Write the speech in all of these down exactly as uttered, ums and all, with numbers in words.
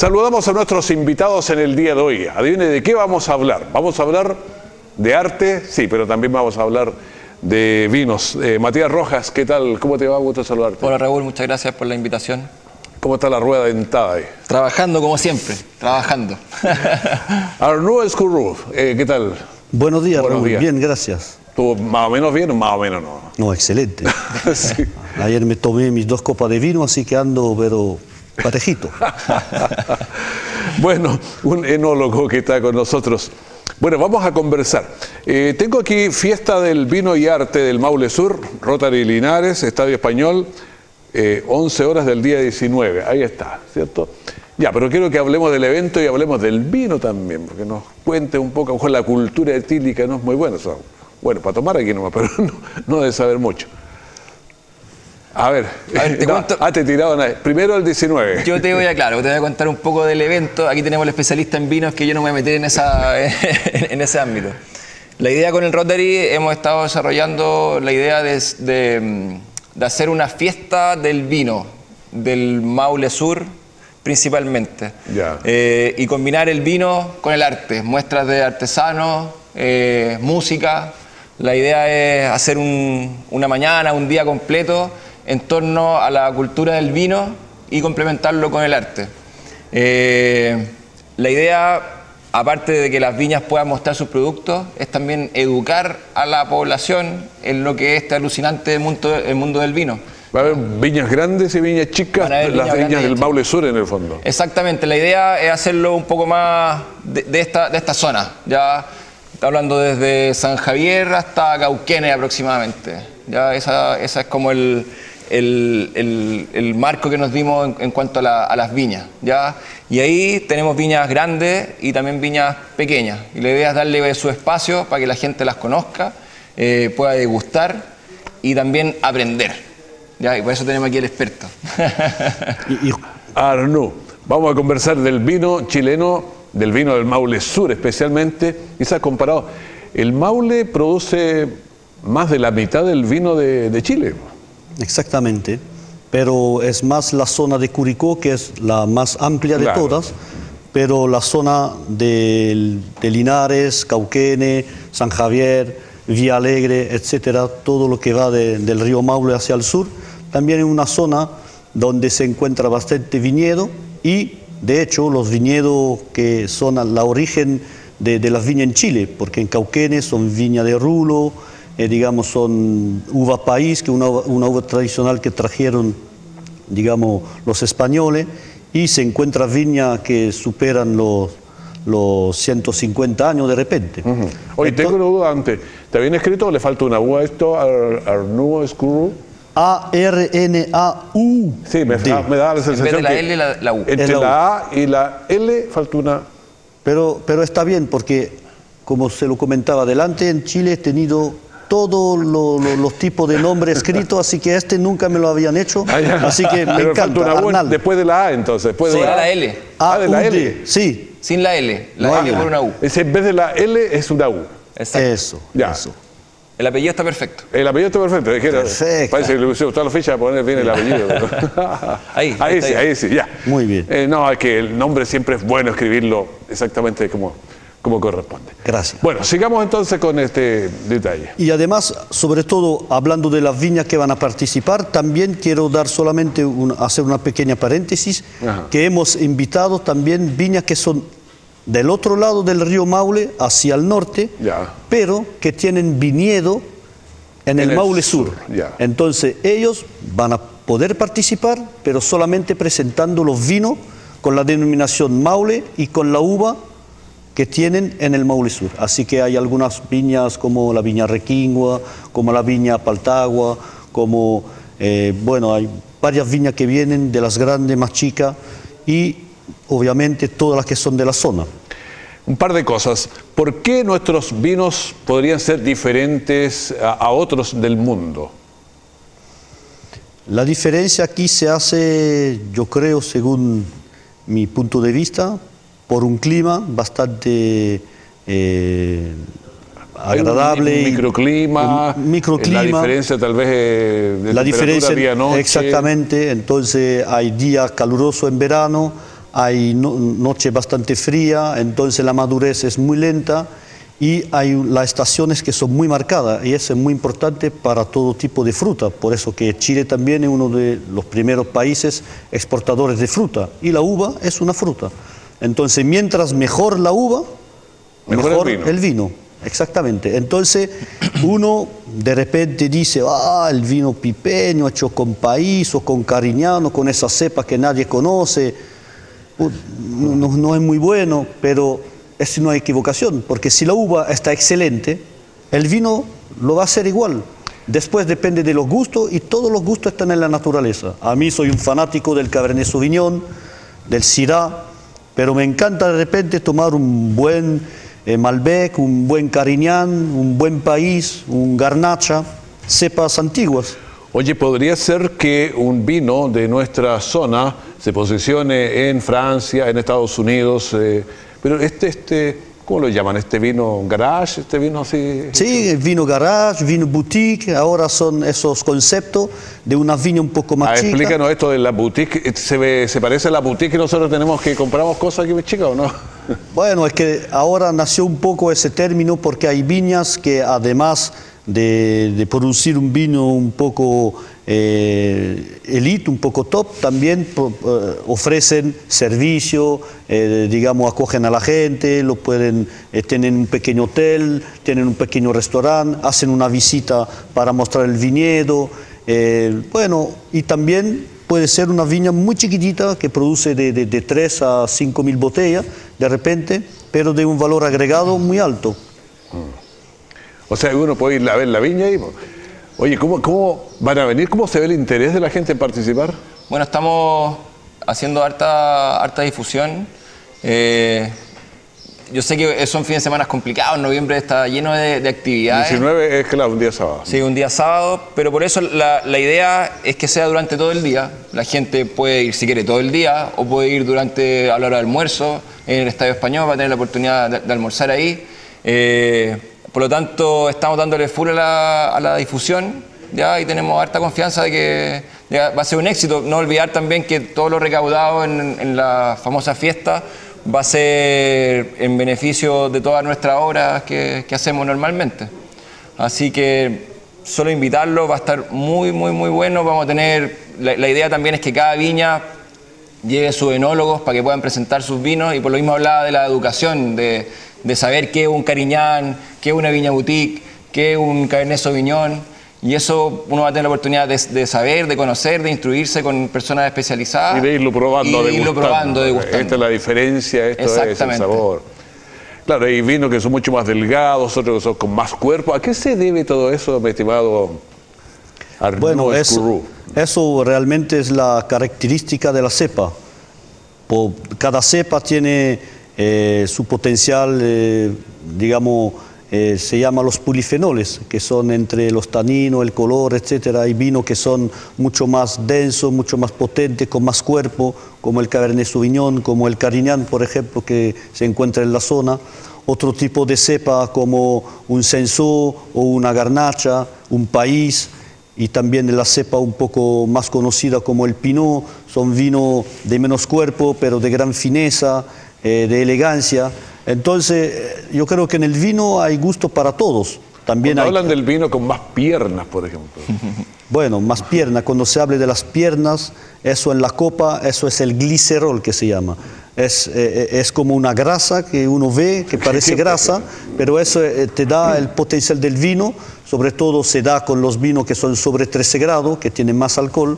Saludamos a nuestros invitados en el día de hoy. Adivine de qué vamos a hablar. Vamos a hablar de arte, sí, pero también vamos a hablar de vinos. Eh, Matías Rojas, ¿qué tal? ¿Cómo te va? Gusto saludarte. Hola Raúl, muchas gracias por la invitación. ¿Cómo está la rueda dentada ahí? Trabajando como siempre, trabajando. Arnaud Escurru, eh, ¿qué tal? Buenos días, Buenos Raúl. días. Bien, gracias. ¿Tú más o menos bien o más o menos no? No, excelente. Sí. Ayer me tomé mis dos copas de vino, así que ando, pero parejito. Bueno, un enólogo que está con nosotros. Bueno, vamos a conversar. Eh, tengo aquí Fiesta del Vino y Arte del Maule Sur, Rotary Linares, Estadio Español, eh, once horas del día diecinueve. Ahí está, ¿cierto? Ya, pero quiero que hablemos del evento y hablemos del vino también, porque nos cuente un poco, a lo mejor la cultura etílica no es muy buena. O sea, bueno, para tomar aquí nomás, pero no, no debe saber mucho. A ver, A ver, te no, cuento. ah, te he tirado una vez. Primero el diecinueve. Yo te voy a, claro, te voy a contar un poco del evento. Aquí tenemos el especialista en vinos, que yo no me voy a meter en, esa, en ese ámbito. La idea con el Rotary, hemos estado desarrollando la idea de, de, de hacer una fiesta del vino, del Maule Sur principalmente. Ya. Eh, y combinar el vino con el arte, muestras de artesanos, eh, música. La idea es hacer un, una mañana, un día completo en torno a la cultura del vino y complementarlo con el arte. Eh, la idea, aparte de que las viñas puedan mostrar sus productos, es también educar a la población en lo que es este alucinante mundo, el mundo del vino. Va a haber viñas grandes y viñas chicas, Van a haber las viñas viñas grandes y del chicas. Maule Sur en el fondo. Exactamente, la idea es hacerlo un poco más de, de, esta, de esta zona. Ya está hablando desde San Javier hasta Cauquenes aproximadamente. Ya esa, esa es como el, el, el, el marco que nos dimos en, en cuanto a, la, a las viñas. ¿Ya? Y ahí tenemos viñas grandes y también viñas pequeñas. Y la idea es darle su espacio para que la gente las conozca, eh, pueda degustar y también aprender. ¿Ya? Y por eso tenemos aquí el experto. Y, y Arnaud, vamos a conversar del vino chileno, del vino del Maule Sur especialmente. Quizás comparado, el Maule produce más de la mitad del vino de, de Chile. exactamente. Pero es más la zona de Curicó, que es la más amplia de Claro. todas. Pero la zona de, de Linares, Cauquenes, San Javier, Villa Alegre, etcétera, todo lo que va de, del río Maule hacia el sur, también es una zona donde se encuentra bastante viñedo y, de hecho, los viñedos que son la origen de, de las viñas en Chile, porque en Cauquenes son viña de rulo, eh, digamos, son uva país, que es una, una uva tradicional que trajeron, digamos, los españoles, y se encuentra viña que superan los, los ciento cincuenta años de repente. Uh-huh. Oye, tengo una duda antes. ¿Está bien escrito o le falta una U a esto? Ar, Arnaud Escurru. A R N A U. Sí, me, D. me da la En vez sensación de la que L, la, la U. entre Es la U. la A y la L falta una... Pero, pero está bien porque, como se lo comentaba adelante, en Chile he tenido todos lo, lo, los tipos de nombres escritos, así que este nunca me lo habían hecho, Ah, ya. así que me Pero encanta. falta una U Arnaldo. después de la A, entonces. Después de Sí, la, la L. Ah, de la A U D, L. Sí, Sin la L, la No L hay por una. una U. Es en vez de la L es una U. Exacto. eso, Ya. eso. El apellido está perfecto. El apellido está perfecto. Es que era- Perfecto. Parece que le pusieron toda la ficha para poner bien el apellido. Ahí, ahí está sí, bien. ahí sí, ya. Muy bien. Eh, no, es que el nombre siempre es bueno escribirlo exactamente como, como corresponde. Gracias. Bueno, sigamos entonces con este detalle. Y además, sobre todo, hablando de las viñas que van a participar, también quiero dar solamente un- hacer una pequeña paréntesis, Ajá. que hemos invitado también viñas que son del otro lado del río Maule, hacia el norte, Ya. pero que tienen viñedo en el En el Maule Sur. sur, ya. Entonces, ellos van a poder participar, pero solamente presentando los vinos con la denominación Maule y con la uva que tienen en el Maule Sur. Así que hay algunas viñas como la viña Requingua, como la viña Paltagua, como, eh, bueno, hay varias viñas que vienen de las grandes, más chicas, y obviamente todas las que son de la zona. Un par de cosas. ¿Por qué nuestros vinos podrían ser diferentes a, a otros del mundo? La diferencia aquí se hace, yo creo, según mi punto de vista, por un clima bastante eh, agradable. Hay un microclima, un microclima. La diferencia tal vez de la temperatura diferencia, día-noche. exactamente. Entonces hay días calurosos en verano, hay no, noche bastante fría, entonces la madurez es muy lenta y hay las estaciones que son muy marcadas y eso es muy importante para todo tipo de fruta. Por eso que Chile también es uno de los primeros países exportadores de fruta y la uva es una fruta. Entonces, mientras mejor la uva, mejor, mejor el, vino. el vino. Exactamente. Entonces, uno de repente dice, ah, el vino pipeño hecho con país o con cariñano, con esa cepa que nadie conoce, no, no, no es muy bueno, pero es una equivocación, porque si la uva está excelente, el vino lo va a hacer igual. Después depende de los gustos y todos los gustos están en la naturaleza. A mí soy un fanático del Cabernet Sauvignon, del Syrah, pero me encanta de repente tomar un buen eh, Malbec, un buen Carignan, un buen País, un Garnacha, cepas antiguas. Oye, ¿podría ser que un vino de nuestra zona se posicione en Francia, en Estados Unidos? Eh, pero este, este, ¿cómo lo llaman? ¿Este vino garage? ¿Este vino así? Sí, vino garage, vino boutique, ahora son esos conceptos de una viña un poco más ah, chica. Explícanos esto de la boutique. ¿Se, ve, ¿Se parece a la boutique que nosotros tenemos que compramos cosas aquí en Chica o no? Bueno, es que ahora nació un poco ese término porque hay viñas que además de, de producir un vino un poco eh, elite, un poco top, también eh, ofrecen servicio, eh, digamos, acogen a la gente, lo pueden, eh, tienen un pequeño hotel, tienen un pequeño restaurante, hacen una visita para mostrar el viñedo, eh, bueno, y también puede ser una viña muy chiquitita que produce de, de, de tres a cinco mil botellas de repente, pero de un valor agregado muy alto. O sea, uno puede ir a ver la viña y... Oye, ¿cómo, ¿cómo van a venir? ¿Cómo se ve el interés de la gente en participar? Bueno, estamos haciendo harta, harta difusión. Eh, yo sé que son fines de semana complicados, noviembre está lleno de, de actividades. diecinueve es, claro, un día sábado. Sí, un día sábado, pero por eso la, la idea es que sea durante todo el día. La gente puede ir si quiere todo el día o puede ir durante a la hora de almuerzo en el Estadio Español, va a tener la oportunidad de, de almorzar ahí. Eh, por lo tanto, estamos dándole full a la, a la difusión, ¿ya? Y tenemos harta confianza de que ya, va a ser un éxito. No olvidar también que todo lo recaudado en, en la famosa fiesta va a ser en beneficio de todas nuestras obras que, que hacemos normalmente. Así que solo invitarlo, va a estar muy, muy, muy bueno. Vamos a tener, la, la idea también es que cada viña lleve sus enólogos para que puedan presentar sus vinos y por lo mismo hablaba de la educación, de, de saber qué es un Carignan, qué es una viña boutique, qué es un Cabernet Sauvignon. Y eso uno va a tener la oportunidad de, de saber, de conocer, de instruirse con personas especializadas. Y de irlo probando, y de irlo probando, degustando. Esta es la diferencia, esto es el sabor. Claro, hay vinos que son mucho más delgados, otros que son con más cuerpo. ¿A qué se debe todo eso, mi estimado Arnaud Bueno, Escurrú? Eso, eso realmente es la característica de la cepa. Por, cada cepa tiene eh, su potencial, eh, digamos, Eh, se llama los polifenoles, que son entre los taninos, el color, etcétera. Hay vinos que son mucho más densos, mucho más potentes, con más cuerpo, como el Cabernet Sauvignon, como el Carignan, por ejemplo, que se encuentra en la zona. Otro tipo de cepa como un Cinsault o una Garnacha, un País, y también la cepa un poco más conocida como el Pinot. Son vinos de menos cuerpo, pero de gran fineza, eh, de elegancia. Entonces, yo creo que en el vino hay gusto para todos. También hay... hablan del vino con más piernas, por ejemplo. Bueno, más piernas. Cuando se hable de las piernas, eso en la copa, eso es el glicerol que se llama. Es, eh, es como una grasa que uno ve, que parece grasa, pero eso eh, te da el potencial del vino. Sobre todo se da con los vinos que son sobre trece grados, que tienen más alcohol.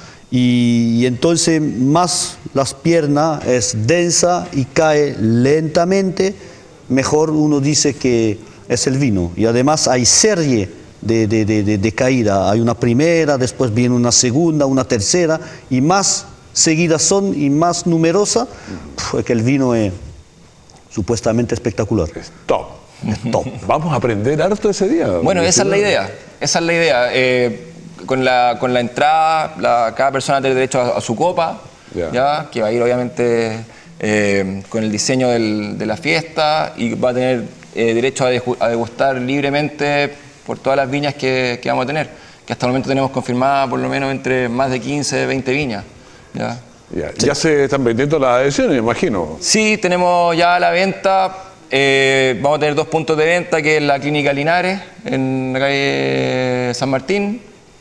Y, y entonces más las piernas es densa y cae lentamente, mejor uno dice que es el vino. Y además hay serie de, de, de, de, de caída, hay una primera, después viene una segunda, una tercera, y más seguidas son y más numerosas, pues que el vino es supuestamente espectacular. Es top. Es top. Vamos a aprender harto ese día. Bueno, esa es la idea, esa es la idea. Eh, Con la, con la entrada, la, cada persona tiene derecho a, a su copa, yeah. ¿ya? Que va a ir obviamente eh, con el diseño del, de la fiesta y va a tener eh, derecho a, de, a degustar libremente por todas las viñas que, que vamos a tener, que hasta el momento tenemos confirmada por lo menos entre más de quince, veinte viñas. ¿Ya? Ya, sí. Ya se están vendiendo las adhesiones, me imagino. Sí, tenemos ya a la venta, eh, vamos a tener dos puntos de venta, que es la Clínica Linares, en la calle San Martín,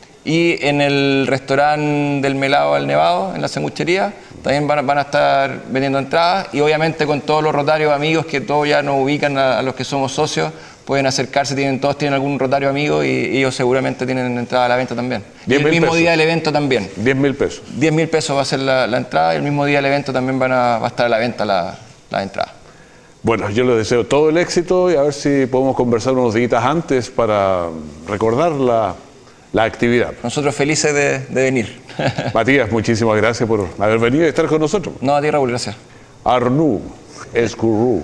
y en el restaurante del Melado al Nevado, en la sanguchería, también van a, van a estar vendiendo entradas, y obviamente con todos los rotarios amigos que todos ya nos ubican a, a los que somos socios, pueden acercarse, tienen, todos tienen algún rotario amigo y, y ellos seguramente tienen entrada a la venta también. Y el mismo pesos. día del evento también. diez mil pesos. diez mil pesos va a ser la, la entrada, y el mismo día del evento también van a, va a estar a la venta la, la entrada. Bueno, yo les deseo todo el éxito y a ver si podemos conversar unos días antes para recordar la, la actividad. Nosotros felices de, de venir. Matías, muchísimas gracias por haber venido y estar con nosotros. No, a ti, Raúl, gracias. Arnoux Escurru.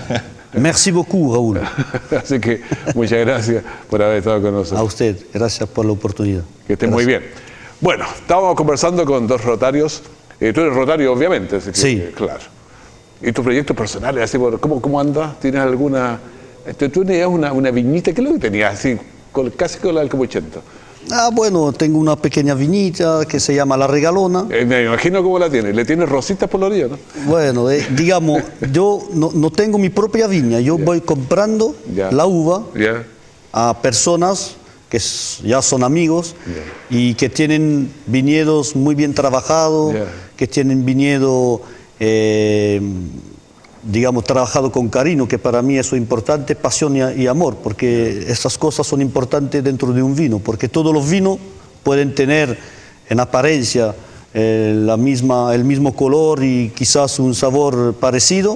Merci beaucoup, Raúl. Así que muchas gracias por haber estado con nosotros. A usted, gracias por la oportunidad. Que esté gracias. muy bien. Bueno, estábamos conversando con dos rotarios. Eh, tú eres rotario, obviamente. Así que, sí. Eh, claro. ¿Y tus proyectos personales? Así, ¿cómo, ¿Cómo andas? ¿Tienes alguna...? Este, tú tenías una, una viñita, ¿qué es lo que tenías? Así, con, casi con la del Capuchento. Ah, bueno, tengo una pequeña viñita que se llama La Regalona. Eh, me imagino cómo la tienes. ¿Le tienes rositas por la orilla, no? Bueno, eh, digamos, yo no, no tengo mi propia viña. Yo yeah. voy comprando yeah. la uva yeah. a personas que ya son amigos yeah. y que tienen viñedos muy bien trabajados, yeah. que tienen viñedo, eh, digamos, trabajado con cariño, que para mí eso es importante, pasión y, y amor, porque esas cosas son importantes dentro de un vino, porque todos los vinos pueden tener en apariencia eh, la misma, el mismo color y quizás un sabor parecido,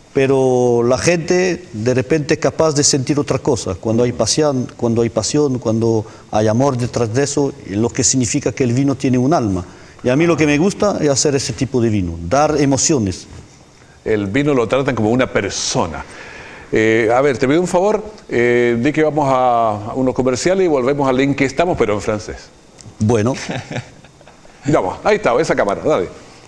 pero la gente de repente es capaz de sentir otra cosa, cuando hay pasión, cuando hay pasión, cuando hay amor detrás de eso, lo que significa que el vino tiene un alma. Y a mí lo que me gusta es hacer ese tipo de vino, dar emociones. El vino lo tratan como una persona. Eh, a ver, te pido un favor, eh, di que vamos a, a unos comerciales y volvemos al link que estamos, pero en francés. Bueno. Vamos, ahí está, esa cámara, dale.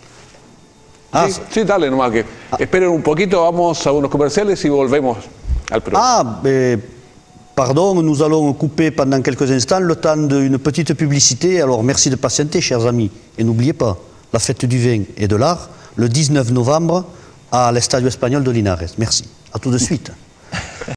Ah, sí, sí, dale nomás que. Ah. Esperen un poquito, vamos a unos comerciales y volvemos al programa. Ah, eh, pardon, nous allons couper pendant quelques instants le temps d'une petite publicité. Alors merci de patienter, chers amis. Et n'oubliez pas, la fête du vin et de l'art, le dix-neuf novembre, à l'Estadio Espagnol de Linares. Merci. À tout de suite.